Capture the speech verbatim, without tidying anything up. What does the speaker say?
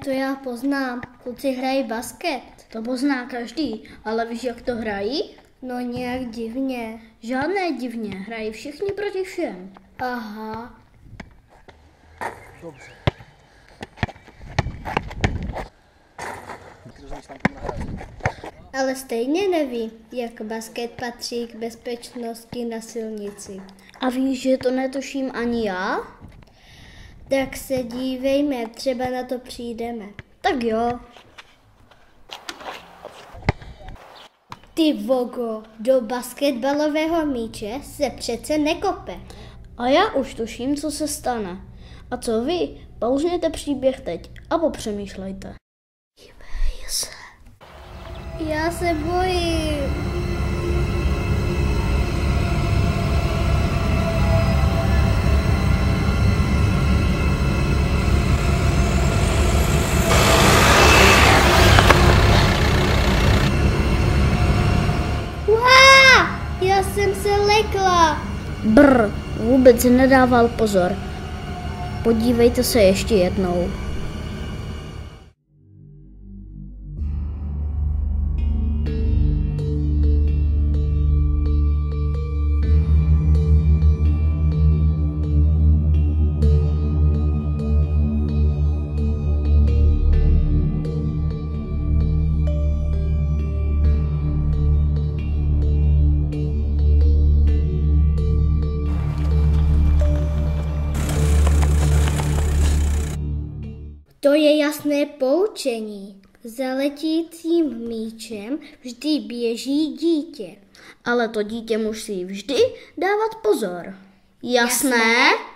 to já poznám. Kluci hrají basket. To pozná každý, ale víš, jak to hrají? No nějak divně. Žádné divně, hrají všichni proti všem. Aha. Dobře. Ale stejně neví, jak basket patří k bezpečnosti na silnici. A víš, že to netuším ani já? Tak se dívejme, třeba na to přijdeme. Tak jo. Ty vogo, do basketbalového míče se přece nekope. A já už tuším, co se stane. A co vy? Pauzněte příběh teď a popřemýšlejte. Dívej se. Já se bojím. Uá, já jsem se lekla. Brr, vůbec nedával pozor. Podívejte se ještě jednou. To je jasné poučení. Za letícím míčem vždy běží dítě. Ale to dítě musí vždy dávat pozor. Jasné? Jasné?